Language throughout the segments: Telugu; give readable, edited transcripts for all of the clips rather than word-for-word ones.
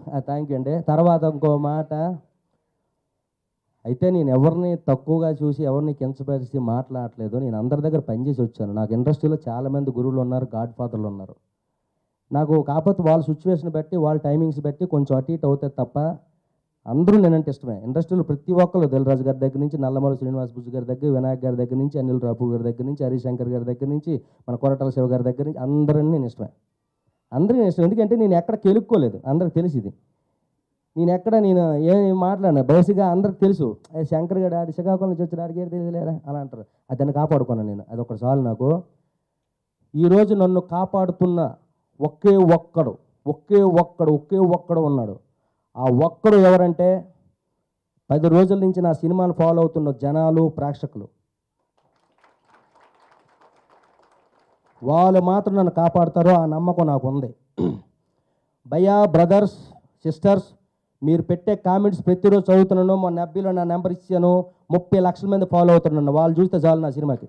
థ్యాంక్ యూ అండి. తర్వాత ఇంకో మాట, అయితే నేను ఎవరిని తక్కువగా చూసి ఎవరిని కించపరిచి మాట్లాడట్లేదు. నేను అందరి దగ్గర పనిచేసి వచ్చాను. నాకు ఇండస్ట్రీలో చాలామంది గురువులు ఉన్నారు, గాడ్ ఫాదర్లు ఉన్నారు. నాకు కాకపోతే వాళ్ళ సిచ్యువేషన్ బట్టి, వాళ్ళ టైమింగ్స్ బట్టి కొంచెం అటు ఇటు అవుతుంది తప్ప అందరూ నేనంటే ఇష్టమే. ఇండస్ట్రీలో ప్రతి ఒక్కరు, దిల్రాజు గారి దగ్గర నుంచి, నల్లమల శ్రీనివాస్ బుజ్జు గారి దగ్గర, వినాయక్ గారి దగ్గర నుంచి, అనిల్ రాపూర్ గారి దగ్గర నుంచి, హరిశంకర్ గారి దగ్గర నుంచి, మన కొరటాల శివ గారి దగ్గర నుంచి అందరినీ నేను ఇష్టమే. అందరికీ నేను ఇష్టం. ఎందుకంటే నేను ఎక్కడ కెలుక్కోలేదు, అందరికి తెలిసి ఇది. నేను ఏం మాట్లాడినా బేసిక్గా అందరికి తెలుసు. శంకర్ గారు ఆడి శ్రీకాకుళం నుంచి వచ్చి ఆడికి తెలియలేరా అలా అంటారు. దాన్ని కాపాడుకున్నాను నేను. అది ఒకటి చాలు నాకు. ఈరోజు నన్ను కాపాడుతున్న ఒకే ఒక్కడు ఉన్నాడు. ఆ ఒక్కడు ఎవరంటే 10 రోజుల నుంచి నా సినిమాను ఫాలో అవుతున్న జనాలు, ప్రేక్షకులు. వాళ్ళు మాత్రం నన్ను కాపాడుతారో ఆ నమ్మకం నాకు ఉంది. భయ్యా, బ్రదర్స్, సిస్టర్స్, మీరు పెట్టే కామెంట్స్ ప్రతిరోజు చదువుతున్నాను. మొన్న FBలో నా నెంబర్ ఇచ్చాను. 30 లక్షల మంది ఫాలో అవుతున్నాను. వాళ్ళు చూస్తే చాలు నా సినిమాకి.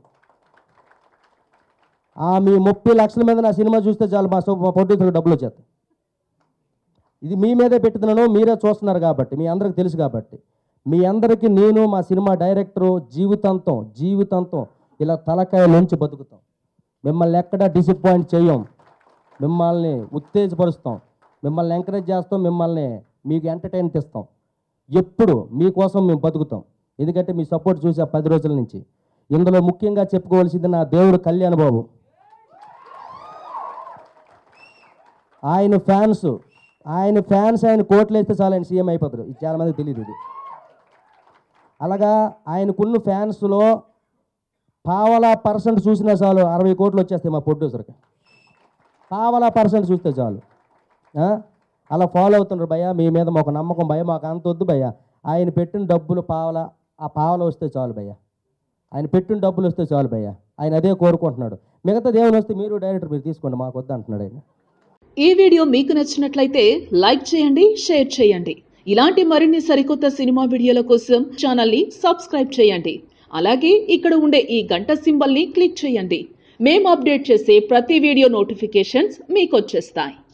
మీ 30 లక్షల మంది నా సినిమా చూస్తే చాలు, మా ప్రొడ్యూసర్కి డబ్బులు వచ్చేస్తాయి. ఇది మీ మీదే పెట్టుతున్నాను, మీరే చూస్తున్నారు కాబట్టి, మీ అందరికి తెలుసు కాబట్టి. మీ అందరికీ నేను, మా సినిమా డైరెక్టరు జీవితాంతం ఇలా తలకాయలోంచి బతుకుతాం. మిమ్మల్ని ఎక్కడా డిసప్పాయింట్ చేయం. మిమ్మల్ని ఉత్తేజపరుస్తాం, మిమ్మల్ని ఎంకరేజ్ చేస్తాం, మిమ్మల్ని మీకు ఎంటర్టైన్ ఇస్తాం. ఎప్పుడు మీకోసం మేము బతుకుతాం. ఎందుకంటే మీ సపోర్ట్ చూసి 10 రోజుల నుంచి. ఇందులో ముఖ్యంగా చెప్పుకోవాల్సింది నా దేవుడు కళ్యాణ్ బాబు. ఆయన ఫ్యాన్స్ ఆయన కోట్లు వేస్తే చాలు ఆయన సీఎం అయిపోతారు. ఇది చాలామందికి తెలియదు. ఇది అలాగా ఆయనకున్న ఫ్యాన్స్లో 0.5% చూసినా చాలు 60 కోట్లు వచ్చేస్తాయి మా ప్రొడ్యూసర్కి. 0.5% చూస్తే చాలు. అలా ఫాలో అవుతున్నారు భయ్యా. మీ మీద మాకు నమ్మకం భయ్యా. మాకు అంత వద్దు భయ్యా. ఆయన పెట్టిన డబ్బులు పావలా వస్తే చాలు భయ్యా. ఆయన పెట్టిన డబ్బులు వస్తే చాలు భయ్యా. ఆయన అదే కోరుకుంటున్నాడు. మిగతా దేవుని వస్తే మీరు డైరెక్టర్ మీరు తీసుకోండి, మాకు వద్దు అంటున్నాడు ఆయన. ఈ వీడియో మీకు నచ్చినట్లయితే లైక్ చేయండి, షేర్ చేయండి. ఇలాంటి మరిన్ని సరికొత్త సినిమా వీడియోల కోసం ఛానల్ని సబ్స్క్రైబ్ చేయండి. అలాగే ఇక్కడ ఉండే ఈ గంట సింబల్ని క్లిక్ చేయండి. మేము అప్డేట్ చేసే ప్రతి వీడియో నోటిఫికేషన్స్ మీకు వచ్చేస్తాయి.